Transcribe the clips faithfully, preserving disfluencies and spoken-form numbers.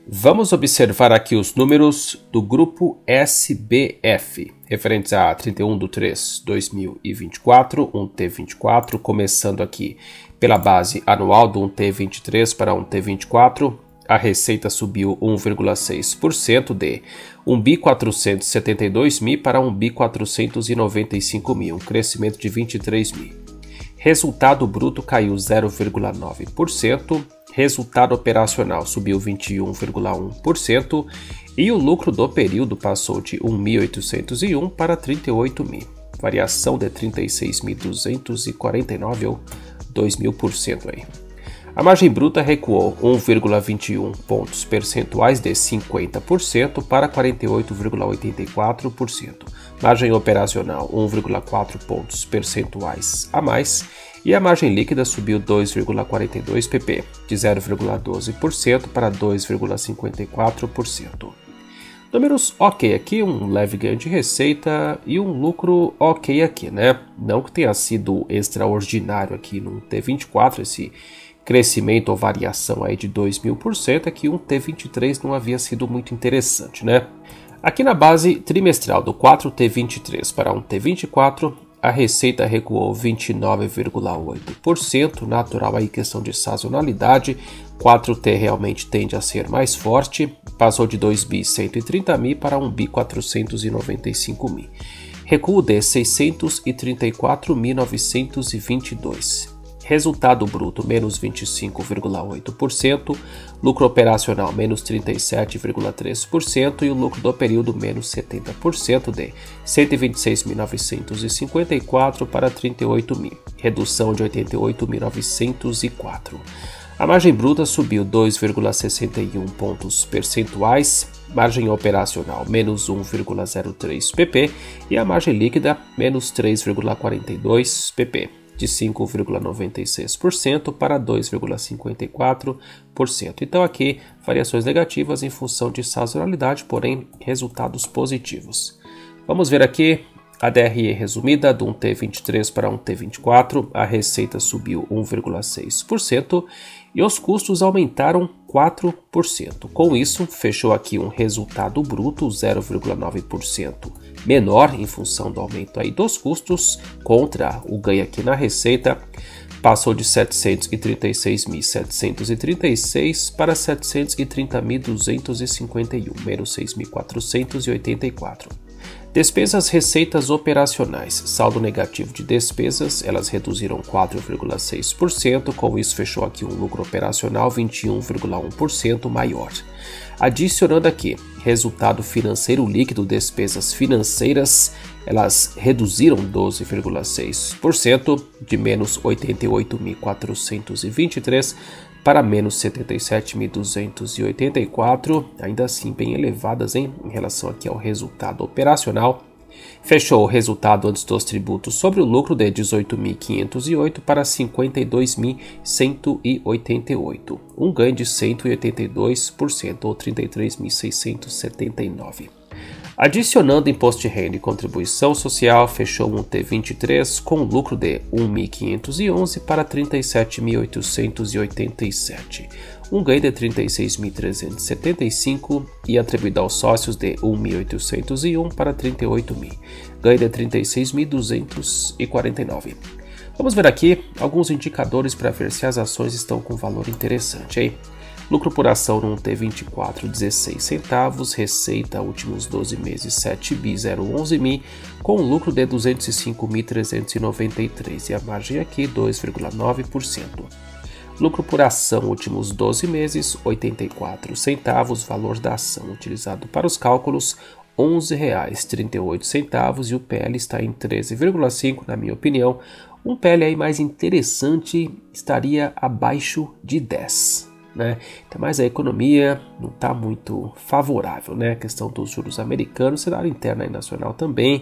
Vamos observar aqui os números do grupo S B F, referentes a trinta e um de três de dois mil e vinte e quatro, um T vinte e quatro, começando aqui pela base anual do um T vinte e três para um T vinte e quatro, a receita subiu um vírgula seis por cento de um bilhão quatrocentos e setenta e dois mil para um bilhão quatrocentos e noventa e cinco mil, um crescimento de vinte e três mil. Resultado bruto caiu zero vírgula nove por cento, resultado operacional subiu vinte e um vírgula um por cento e o lucro do período passou de um mil oitocentos e um para trinta e oito mil, variação de trinta e seis mil duzentos e quarenta e nove ou dois mil por cento aí. A margem bruta recuou um vírgula vinte e um pontos percentuais de cinquenta por cento para quarenta e oito vírgula oitenta e quatro por cento. Margem operacional um vírgula quatro pontos percentuais a mais e a margem líquida subiu dois vírgula quarenta e dois pp, de zero vírgula doze por cento para dois vírgula cinquenta e quatro por cento. Números ok aqui, um leve ganho de receita e um lucro ok aqui, né? Não que tenha sido extraordinário aqui no T vinte e quatro, esse crescimento ou variação aí de dois mil por cento, é que um T vinte e três não havia sido muito interessante, né? Aqui na base trimestral do quatro T vinte e três para um T vinte e quatro, a receita recuou vinte e nove vírgula oito por cento, natural aí questão de sazonalidade, quatro T realmente tende a ser mais forte, passou de dois bilhões cento e trinta mil para um bilhão quatrocentos e noventa e cinco mil, recuo de seiscentos e trinta e quatro mil novecentos e vinte e dois. Resultado bruto menos vinte e cinco vírgula oito por cento, lucro operacional menos trinta e sete vírgula três por cento e o lucro do período menos setenta por cento de cento e vinte e seis mil novecentos e cinquenta e quatro para trinta e oito mil, redução de oitenta e oito mil novecentos e quatro. A margem bruta subiu dois vírgula sessenta e um pontos percentuais, margem operacional menos um vírgula zero três pp e a margem líquida menos três vírgula quarenta e dois pp. de cinco vírgula noventa e seis por cento para dois vírgula cinquenta e quatro por cento. Então aqui, variações negativas em função de sazonalidade, porém resultados positivos. Vamos ver aqui a D R E resumida do um T vinte e três para um T vinte e quatro, a receita subiu um vírgula seis por cento e os custos aumentaram quatro por cento. Com isso, fechou aqui um resultado bruto zero vírgula nove por cento menor em função do aumento aí dos custos contra o ganho aqui na receita, passou de setecentos e trinta e seis mil setecentos e trinta e seis para setecentos e trinta mil duzentos e cinquenta e um, menos seis mil quatrocentos e oitenta e quatro. Despesas, receitas operacionais, saldo negativo de despesas, elas reduziram quatro vírgula seis por cento, com isso fechou aqui um lucro operacional vinte e um vírgula um por cento maior. Adicionando aqui, resultado financeiro líquido, despesas financeiras, elas reduziram doze vírgula seis por cento, de menos oitenta e oito mil quatrocentos e vinte e três para menos setenta e sete mil duzentos e oitenta e quatro, ainda assim bem elevadas hein, em relação aqui ao resultado operacional. Fechou o resultado antes dos tributos sobre o lucro de dezoito mil quinhentos e oito para cinquenta e dois mil cento e oitenta e oito, um ganho de cento e oitenta e dois por cento ou trinta e três mil seiscentos e setenta e nove. Adicionando imposto de renda e contribuição social, fechou um T vinte e três com lucro de um mil quinhentos e onze para trinta e sete mil oitocentos e oitenta e sete, um ganho de trinta e seis mil trezentos e setenta e cinco e atribuído aos sócios de um mil oitocentos e um para trinta e oito mil, ganho de trinta e seis mil duzentos e quarenta e nove. Vamos ver aqui alguns indicadores para ver se as ações estão com valor interessante, hein? Lucro por ação no T vinte e quatro, dezesseis centavos, receita últimos doze meses sete bilhões onze mil, com um lucro de duzentos e cinco mil trezentos e noventa e três e a margem aqui dois vírgula nove por cento. Lucro por ação últimos doze meses oitenta e quatro centavos, valor da ação utilizado para os cálculos onze reais e trinta e oito centavos e o P L está em treze vírgula cinco, na minha opinião. Um P L aí mais interessante estaria abaixo de dez. Né? Então, mas a economia não está muito favorável, né? A questão dos juros americanos, cenário interno e nacional também,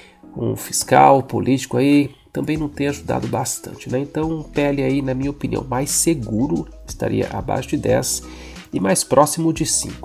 um fiscal, político aí, também não tem ajudado bastante, né? Então, um P L aí, na minha opinião, mais seguro estaria abaixo de dez e mais próximo de cinco.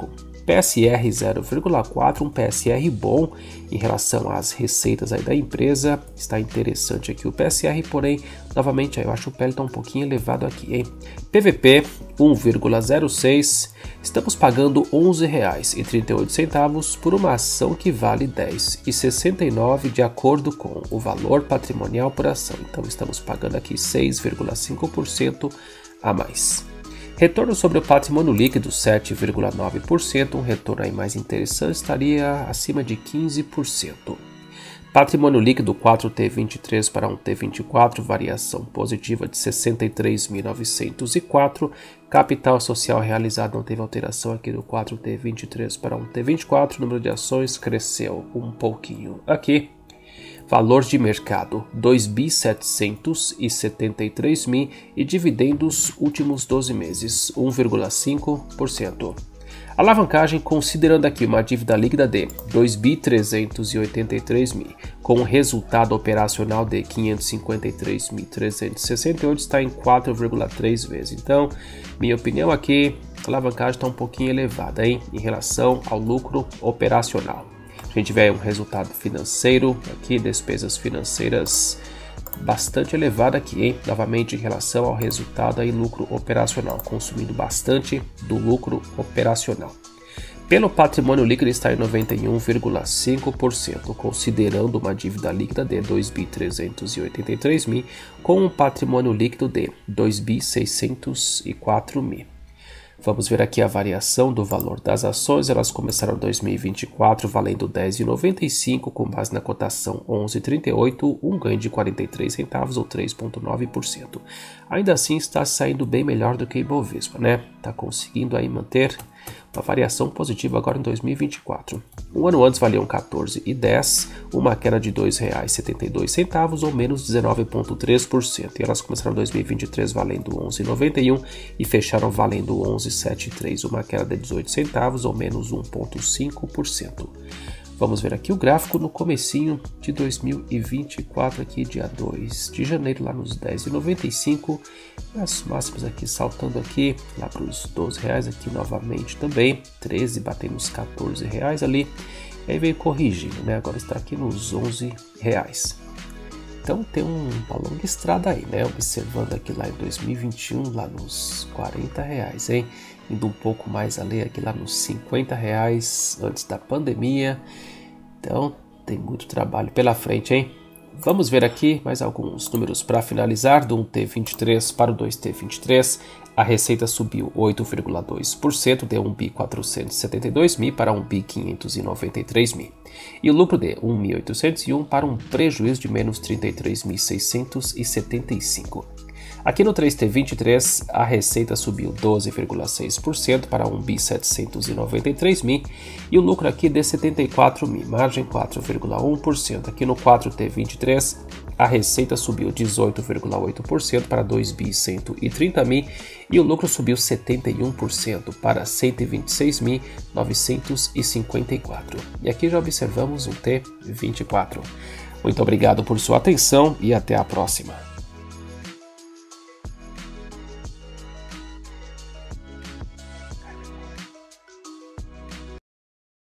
P S R zero vírgula quatro, um P S R bom em relação às receitas aí da empresa. Está interessante aqui o P S R, porém, novamente, eu acho o P L está um pouquinho elevado aqui, hein? P V P um vírgula zero seis, estamos pagando onze reais e trinta e oito centavos por uma ação que vale dez reais e sessenta e nove centavos de acordo com o valor patrimonial por ação. Então estamos pagando aqui seis vírgula cinco por cento a mais. Retorno sobre o patrimônio líquido sete vírgula nove por cento, um retorno aí mais interessante, estaria acima de quinze por cento. Patrimônio líquido quatro T vinte e três para um T vinte e quatro, variação positiva de sessenta e três mil novecentos e quatro. Capital social realizado não teve alteração aqui do quatro T vinte e três para um T vinte e quatro. Número de ações cresceu um pouquinho aqui. Valor de mercado dois bilhões setecentos e setenta e três mil e dividendos últimos doze meses um vírgula cinco por cento. Alavancagem considerando aqui uma dívida líquida de dois bilhões trezentos e oitenta e três mil, com um resultado operacional de quinhentos e cinquenta e três mil trezentos e sessenta e oito, está em quatro vírgula três vezes. Então, minha opinião aqui, a alavancagem está um pouquinho elevada, hein, em relação ao lucro operacional. A gente vê um resultado financeiro aqui, despesas financeiras bastante elevada aqui, hein? Novamente em relação ao resultado aí, lucro operacional, consumindo bastante do lucro operacional. Pelo patrimônio líquido está em noventa e um vírgula cinco por cento, considerando uma dívida líquida de dois bilhões trezentos e oitenta e três mil, com um patrimônio líquido de dois bilhões seiscentos e quatro mil. Vamos ver aqui a variação do valor das ações. Elas começaram em dois mil e vinte e quatro valendo dez reais e noventa e cinco centavos, com base na cotação onze reais e trinta e oito centavos, um ganho de quarenta e três centavos ou três vírgula nove por cento. Ainda assim está saindo bem melhor do que Ibovespa, né? Está conseguindo aí manter uma variação positiva agora em dois mil e vinte e quatro. Um ano antes valiam quatorze reais e dez centavos, uma queda de dois reais e setenta e dois centavos ou menos dezenove vírgula três por cento. E elas começaram em dois mil e vinte e três valendo onze reais e noventa e um centavos e fecharam valendo onze reais e setenta e três centavos, uma queda de dezoito centavos ou menos um vírgula cinco por cento. Vamos ver aqui o gráfico no comecinho de dois mil e vinte e quatro, aqui dia dois de janeiro, lá nos dez reais e noventa e cinco centavos, as máximas aqui saltando aqui, lá para os doze reais aqui novamente também, treze, batendo os quatorze reais ali, e aí veio corrigindo, né, agora está aqui nos onze reais. Então tem um, uma longa estrada aí, né, observando aqui lá em dois mil e vinte e um, lá nos quarenta reais, hein, indo um pouco mais ali, aqui lá nos cinquenta reais antes da pandemia. Então tem muito trabalho pela frente, hein? Vamos ver aqui mais alguns números para finalizar. Do um T vinte e três para o dois T vinte e três, a receita subiu oito vírgula dois por cento, de um bilhão quatrocentos e setenta e dois mil para um bilhão quinhentos e noventa e três mil. E o lucro de um milhão oitocentos e um para um prejuízo de menos trinta e três mil seiscentos e setenta e cinco. Aqui no três T vinte e três, a receita subiu doze vírgula seis por cento para um bilhão setecentos e noventa e três mil e o lucro aqui de setenta e quatro mil, margem quatro vírgula um por cento. Aqui no quatro T vinte e três, a receita subiu dezoito vírgula oito por cento para dois bilhões cento e trinta mil e o lucro subiu setenta e um por cento para cento e vinte e seis mil novecentos e cinquenta e quatro. E aqui já observamos o T vinte e quatro. Muito obrigado por sua atenção e até a próxima.